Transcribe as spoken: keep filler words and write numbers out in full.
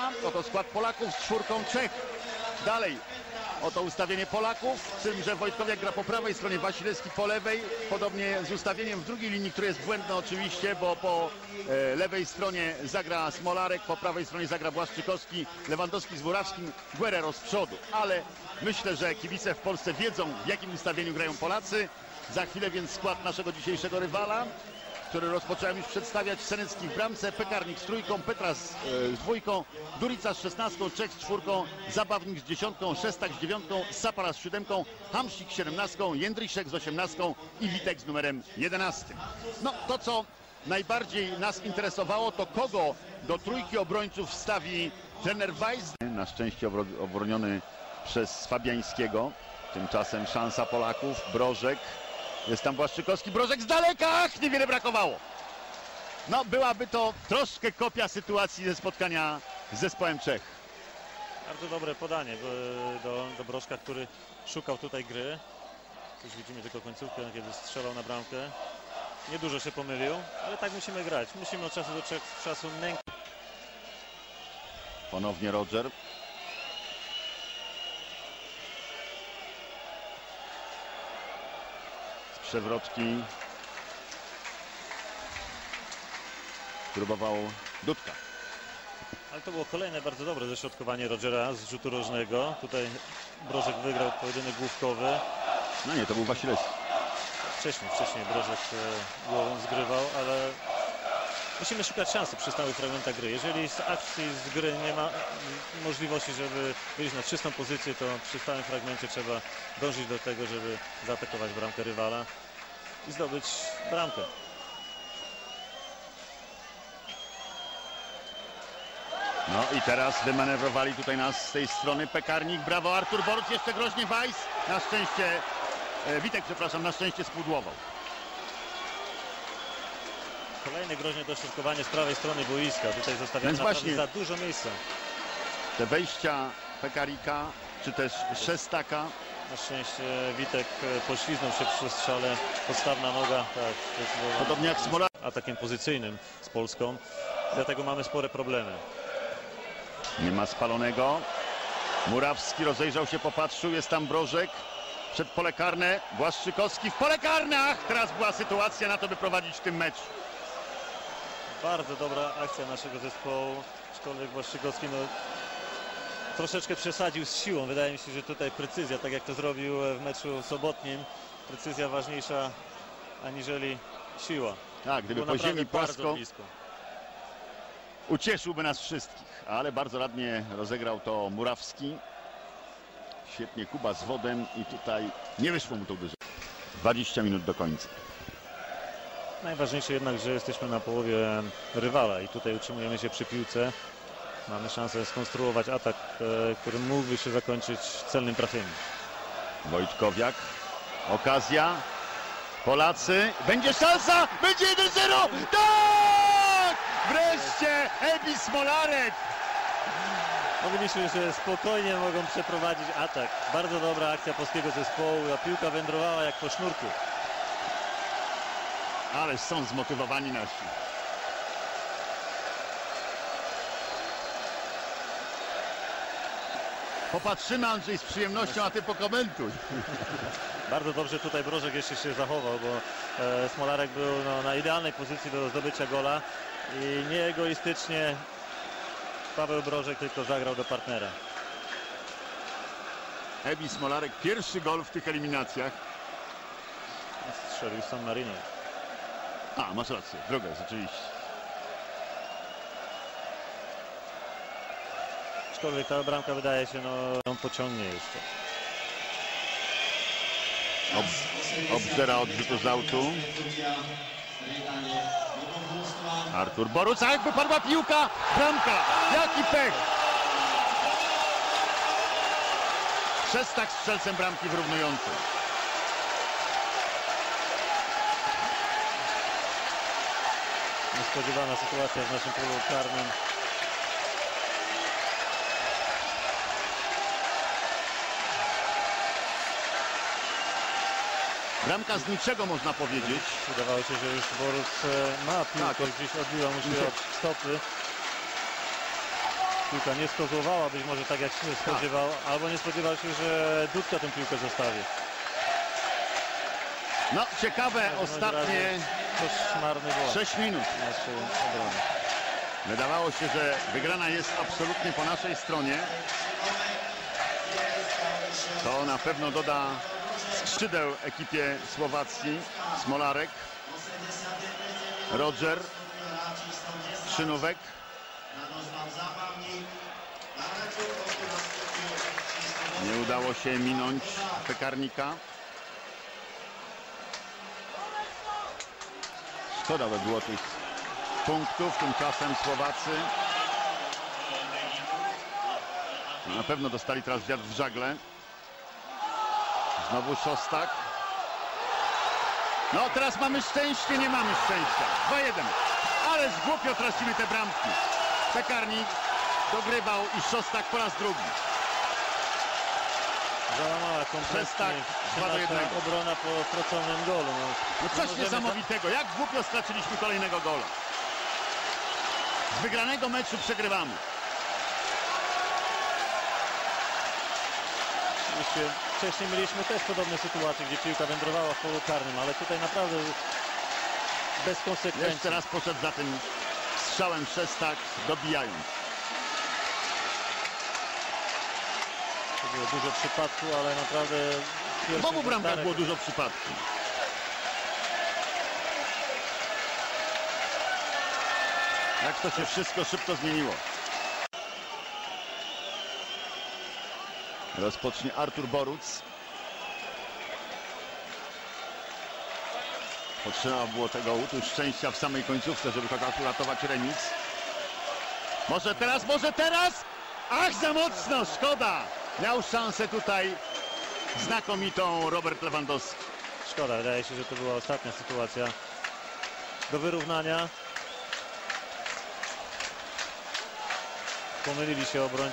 Rywala. Oto skład Polaków z czwórką Czech. Dalej. Oto ustawienie Polaków, z tym, że Wojtkowiak gra po prawej stronie, Wasilewski po lewej. Podobnie z ustawieniem w drugiej linii, które jest błędne oczywiście, bo po e, lewej stronie zagra Smolarek, po prawej stronie zagra Błaszczykowski, Lewandowski z Murawskim, Guerrero z przodu. Ale myślę, że kibice w Polsce wiedzą, w jakim ustawieniu grają Polacy. Za chwilę więc skład naszego dzisiejszego rywala, który rozpocząłem już przedstawiać. Senecki w bramce, Pekarnik z trójką, Petras z, e, z dwójką, Durica z szesnastką, Czech z czwórką, Zabawnik z dziesiątką, Szestak z dziewiątką, Sapara z siódemką, Hamsik z siedemnastką, Jędryszek z osiemnastką i Witek z numerem jedenastym. No to, co najbardziej nas interesowało, to kogo do trójki obrońców wstawi trener Weiss. Na szczęście obroniony przez Fabiańskiego. Tymczasem szansa Polaków, Brożek. Jest tam Błaszczykowski, Brożek z daleka, ach, niewiele brakowało. No, byłaby to troszkę kopia sytuacji ze spotkania z zespołem Czech. Bardzo dobre podanie do, do Brożka, który szukał tutaj gry. Już widzimy tylko końcówkę, kiedy strzelał na bramkę. Niedużo się pomylił, ale tak musimy grać. Musimy od czasu do czasu nękać. Ponownie Roger. Przewrotki próbował Dudka. Ale to było kolejne bardzo dobre dośrodkowanie Rogera z rzutu rożnego. Tutaj Brożek wygrał pojedynek główkowy. No nie, to był Wasilewski. Wcześniej, wcześniej Brożek głową zgrywał, ale musimy szukać szansy przy stałych fragmentach gry. Jeżeli z akcji, z gry nie ma możliwości, żeby wyjść na czystą pozycję, to przy stałym fragmencie trzeba dążyć do tego, żeby zaatakować bramkę rywala i zdobyć bramkę. No i teraz wymanewrowali tutaj nas z tej strony Pekarnik. Brawo Artur Boruc, jeszcze groźnie Weiss. Na szczęście, e, Witek, przepraszam, na szczęście spudłował. Kolejne groźne dośrodkowanie z prawej strony boiska. Tutaj zostawiamy właśnie za dużo miejsca. Te wejścia Pekarika, czy też Szestaka. Na szczęście Witek pośliznął się przy strzale. Podstawna noga. Tak, podobnie jak Smolarek. Atakiem pozycyjnym z Polską. Dlatego mamy spore problemy. Nie ma spalonego. Murawski rozejrzał się, popatrzył. Jest tam Brożek. Przed pole karne. Błaszczykowski w pole karne. Ach, teraz była sytuacja na to, by prowadzić w tym meczu. Bardzo dobra akcja naszego zespołu. Aczkolwiek Błaszczykowski no, troszeczkę przesadził z siłą. Wydaje mi się, że tutaj precyzja, tak jak to zrobił w meczu sobotnim, precyzja ważniejsza aniżeli siła. Tak, gdyby po ziemi płasko ucieszyłby nas wszystkich, ale bardzo ładnie rozegrał to Murawski. Świetnie Kuba z wodem i tutaj nie wyszło mu to uderzenie. dwadzieścia minut do końca. Najważniejsze jednak, że jesteśmy na połowie rywala i tutaj utrzymujemy się przy piłce. Mamy szansę skonstruować atak, który mógłby się zakończyć celnym trafieniem. Wojtkowiak, okazja, Polacy, będzie szansa, będzie jeden zero, tak! Wreszcie Ebi Smolarek! Mogliśmy, że spokojnie mogą przeprowadzić atak. Bardzo dobra akcja polskiego zespołu, a piłka wędrowała jak po sznurku. Ależ są zmotywowani nasi. Popatrzymy, Andrzej, z przyjemnością, a ty pokomentuj. Bardzo dobrze tutaj Brożek jeszcze się zachował, bo e, Smolarek był no, na idealnej pozycji do zdobycia gola i nieegoistycznie Paweł Brożek tylko zagrał do partnera. Ebi Smolarek, pierwszy gol w tych eliminacjach. Strzelił San Marino. A, masz rację, druga jest oczywiście. Aczkolwiek ta bramka wydaje się, no, ją pociągnie jeszcze. Ob, obżera odrzutu z autu. Artur Boruc, a jakby padła piłka, bramka, jaki pech! Szestak strzelcem bramki wyrównującym. Niespodziewana sytuacja w naszym polu karnym. Bramka z niczego, można powiedzieć. Wydawało się, że już Boruc ma piłkę, tak, gdzieś odbiła mu się od stopy. piłka nie skozłowała, być może tak jak się spodziewał, albo nie spodziewał się, że Dudka tę piłkę zostawi. No, ciekawe W każdym ostatnie razie koszmarny błąd sześć minut. naszej obrony. Wydawało się, że wygrana jest absolutnie po naszej stronie. To na pewno doda skrzydeł ekipie Słowacji. Smolarek, Roger, Szynówek. Nie udało się minąć Pekarnika. Szkoda by było tych punktów, tymczasem Słowacy na pewno dostali teraz wiatr w żagle. Znowu Szostak. No teraz mamy szczęście, nie mamy szczęścia. dwa jeden. Ale głupio tracimy te bramki. Pekarnik dogrywał i Szostak po raz drugi. Załamała kompletnie dwa do nasza jednego. obrona po straconym golu. No, No nie coś możemy niesamowitego. Jak głupio straciliśmy kolejnego gola. Z wygranego meczu przegrywamy. Oczywiście wcześniej mieliśmy też podobne sytuacje, gdzie piłka wędrowała w polu karnym, ale tutaj naprawdę bez konsekwencji. Jeszcze raz poszedł za tym strzałem Szostak, dobijając. To było dużo przypadku, ale naprawdę w W pierwszym obu bramkach Darek- było dużo przypadków. Jak to się wszystko szybko zmieniło. Rozpocznie Artur Boruc. Potrzeba było tego łutu szczęścia w samej końcówce, żeby chociaż uratować remis. Może teraz, może teraz! Ach, za mocno, szkoda! Miał szansę tutaj znakomitą Robert Lewandowski. Szkoda, wydaje się, że to była ostatnia sytuacja do wyrównania. Pomylili się obrońcy.